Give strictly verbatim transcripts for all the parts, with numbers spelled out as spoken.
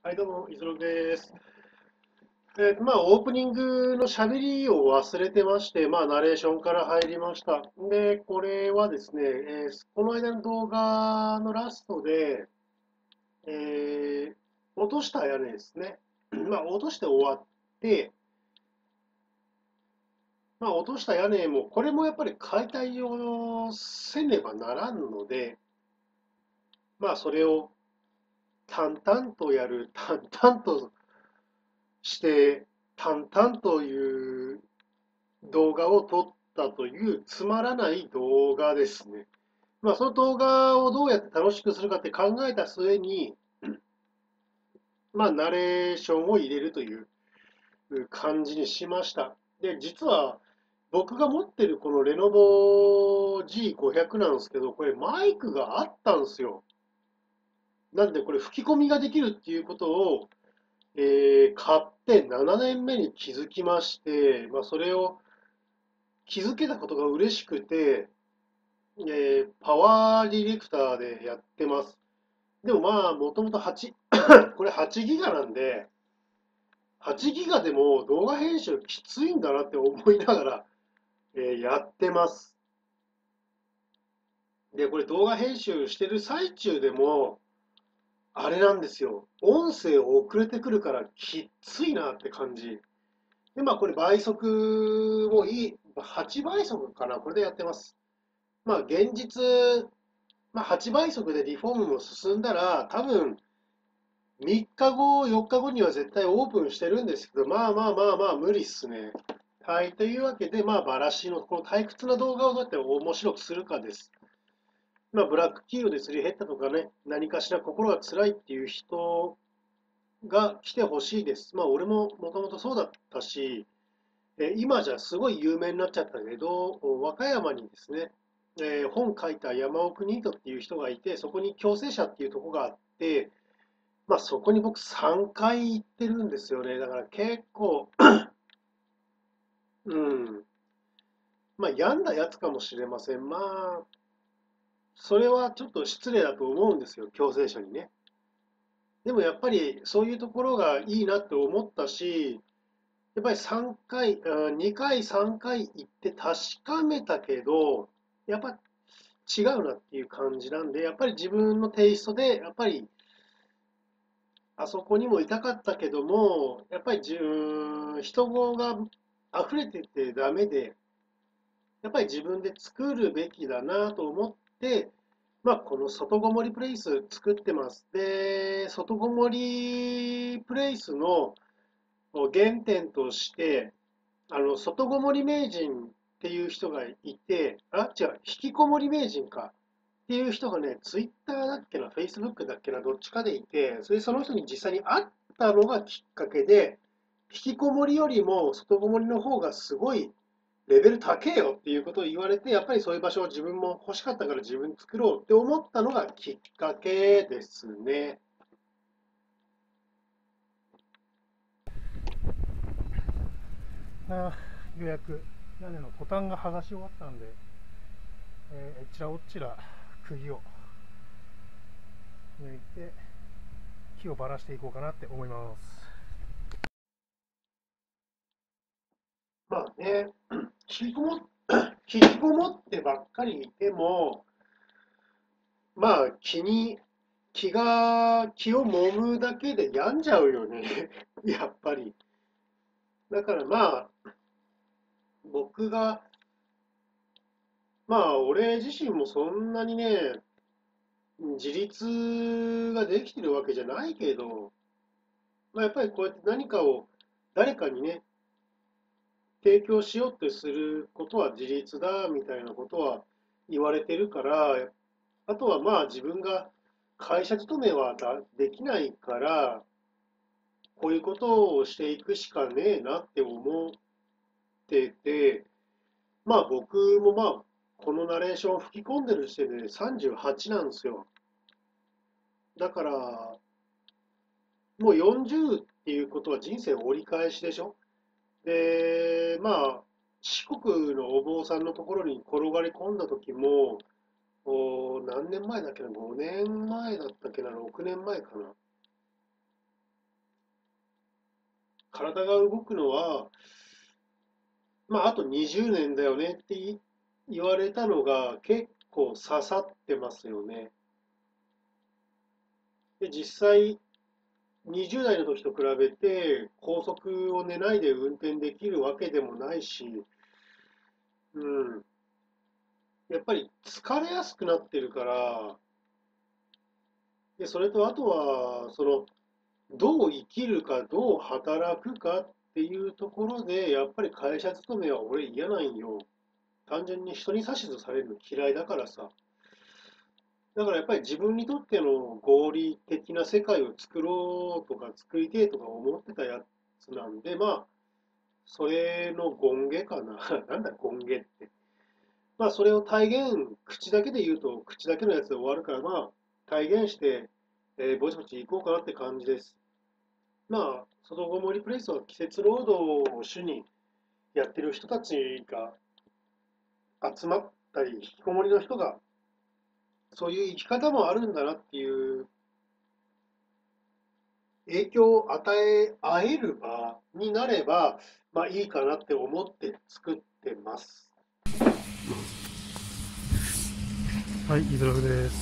はい、どうも、いつろです。えーと、まあ、オープニングの喋りを忘れてまして、まあ、ナレーションから入りました。で、これはですね、えーこの間の動画のラストで、えー落とした屋根ですね。まあ、落として終わって、まあ、落とした屋根も、これもやっぱり解体をせねばならんので、まあ、それを淡々とやる、淡々として、淡々という動画を撮ったというつまらない動画ですね。まあ、その動画をどうやって楽しくするかって考えた末に、まあ、ナレーションを入れるという感じにしました。で、実は僕が持ってるこのレノボ ジーごひゃく なんですけど、これマイクがあったんですよ。なんでこれ吹き込みができるっていうことを、えー買ってななねんめに気づきまして、まあ、それを気づけたことが嬉しくて、えーパワーディレクターでやってます。でもまあ、もともとはち、これはちギガなんで、はちギガでも動画編集きついんだなって思いながら、えーやってます。で、これ動画編集してる最中でも、あれなんですよ。音声遅れてくるからきついなって感じ。で、まあこれ倍速もいい、はちばい速かな。これでやってます。まあ現実、まあはちばい速でリフォームも進んだら、多分みっかご、よっかごには絶対オープンしてるんですけど、まあまあまあまあ無理っすね。はい。というわけで、まあ、バラシのこの退屈な動画をどうやって面白くするかです。まあ、ブラック企業ですり減ったとかね、何かしら心が辛いっていう人が来てほしいです。まあ、俺ももともとそうだったし、え今じゃすごい有名になっちゃったけど、和歌山にですね、えー本書いた山奥ニートっていう人がいて、そこに共生者っていうところがあって、まあそこに僕さんかい行ってるんですよね。だから結構、うん、まあ病んだやつかもしれません。まあ、それはちょっと失礼だと思うんですよ、共生者にね。でもやっぱりそういうところがいいなって思ったし、やっぱりさんかい、うんにかい、さんかい行って確かめたけど、やっぱ違うなっていう感じなんで、やっぱり自分のテイストで、やっぱりあそこにもいたかったけども、やっぱりじゅ人が溢れててダメで、やっぱり自分で作るべきだなと思って、まあ、この外ごもりプレイス作ってます。で、外ごもりプレイスの原点として、あの、外ごもり名人っていう人がいて、あ、違う、引きこもり名人か。っていう人がね、ツイッターだっけな、フェイスブックだっけな、どっちかでいて、それでその人に実際に会ったのがきっかけで、引きこもりよりも外こもりの方がすごいレベル高えよっていうことを言われて、やっぱりそういう場所を自分も欲しかったから自分作ろうって思ったのがきっかけですね。 あようやく屋根のトタンが剥がし終わったんで、えー、えっちらおっちら釘を抜いて木をばらしていこうかなって思います。 まあね、引きこも、引きこもってばっかりいても、まあ気に、気が、気を揉むだけで病んじゃうよね。やっぱり。だからまあ、僕が、まあ俺自身もそんなにね、自立ができてるわけじゃないけど、まあ、やっぱりこうやって何かを誰かにね、提供しようってすることは自立だみたいなことは言われてるから、あとはまあ自分が会社勤めはだできないから、こういうことをしていくしかねえなって思ってて、まあ僕もまあこのナレーションを吹き込んでる時点でさんじゅうはちなんですよ。だから、もうよんじゅうっていうことは人生折り返しでしょ。で、まあ、四国のお坊さんのところに転がり込んだ時も、お何年前だっけな、ごねんまえだったっけな、ろくねんまえかな。 体が動くのは、まあ、あとにじゅうねんだよねってい言われたのが結構刺さってますよね。で、実際、にじゅう代の時と比べて高速を寝ないで運転できるわけでもないし、うん、やっぱり疲れやすくなってるから、で、それとあとは、その、どう生きるか、どう働くかっていうところで、やっぱり会社勤めは俺嫌なんよ。単純に人に指図されるの嫌いだからさ。だからやっぱり自分にとっての合理的な世界を作ろうとか作りてえとか思ってたやつなんで、まあ、それの権下かな。なんだ権下って。まあ、それを体現、口だけで言うと、口だけのやつで終わるから、まあ、体現して、えーぼちぼち行こうかなって感じです。まあ、外ごもりプレイスは季節労働を主にやってる人たちが集まったり、引きこもりの人が、そういう生き方もあるんだなっていう影響を与え合える場になれば、まあいいかなって思って作ってます。 はい、イドロフです。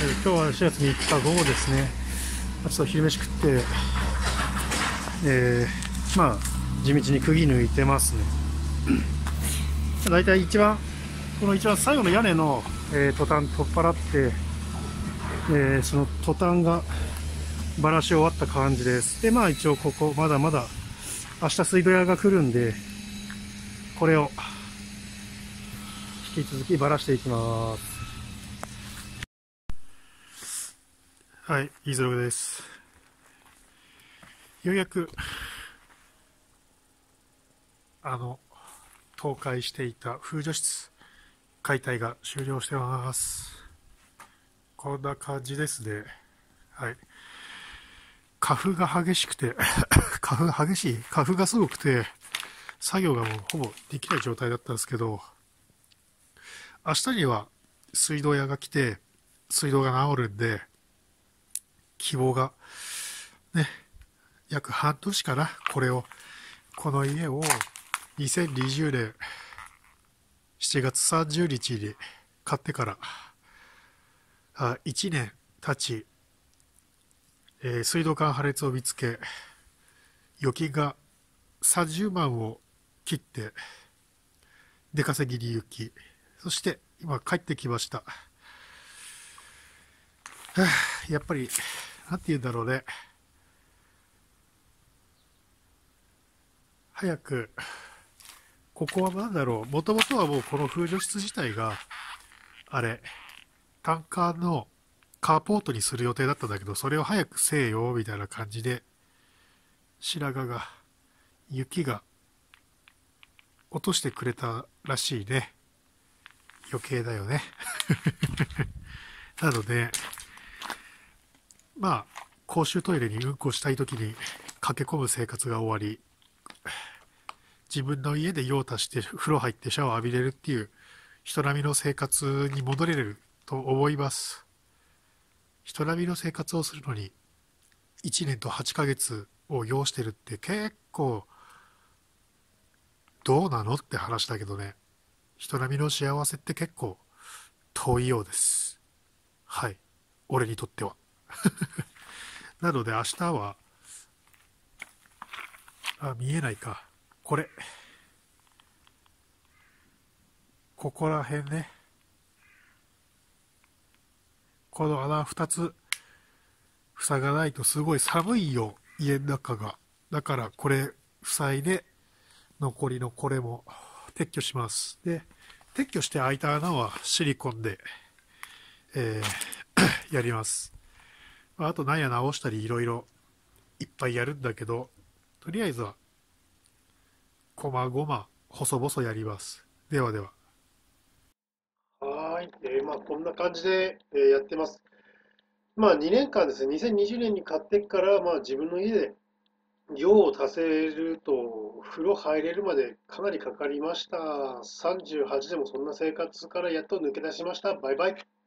えー今日はしがつみっか午後ですね。ちょっと昼飯食って、えーまあ、地道に釘抜いてますね。だいたい一番、この一番最後の屋根の、えートタン取っ払って、えーそのトタンがばらし終わった感じです。で、まあ一応ここ、まだまだ、明日水道屋が来るんで、これを引き続きばらしていきます。はい、イーズログです。ようやく、あの、倒壊していた風除室、解体が終了してます。こんな感じですね。はい。花粉が激しくて、花粉が激しい花粉がすごくて、作業がもうほぼできない状態だったんですけど、明日には水道屋が来て、水道が治るんで、希望が、ね、約半年かな、これを、この家をにせんにじゅうねんしちがつさんじゅうにちに買ってから、あいちねん経ち、えー水道管破裂を見つけ、預金がさんじゅうまんを切って、出稼ぎに行き、そして今帰ってきました。はあやっぱり、なんて言うんだろうね。早く、ここは何だろう。もともとはもうこの風除室自体が、あれ、タンカーのカーポートにする予定だったんだけど、それを早くせえよ、みたいな感じで、白髪が、雪が落としてくれたらしいね。余計だよね。なので、まあ、公衆トイレにうんこしたい時に駆け込む生活が終わり、自分の家で用足して風呂入ってシャワー浴びれるっていう人並みの生活に戻れると思います。人並みの生活をするのにいちねんとはちかげつを要してるって結構どうなのって話だけどね。人並みの幸せって結構遠いようです。はい。俺にとっては。なので明日は、あ、見えないか。これ。ここら辺ね。この穴ふたつ塞がないとすごい寒いよ。家の中が。だからこれ塞いで、残りのこれも撤去します。で、撤去して開いた穴はシリコンで、えーやります。まあ、あとなんや直したりいろいろいっぱいやるんだけど、とりあえずは、こまごま、細々やります。ではでは。 はーい。えーまあこんな感じで、えーやってます。まあにねんかんですね、にせんにじゅうねんに買ってから、まあ自分の家で用を足せると、風呂入れるまでかなりかかりました。さんじゅうはちでもそんな生活からやっと抜け出しました。バイバイ。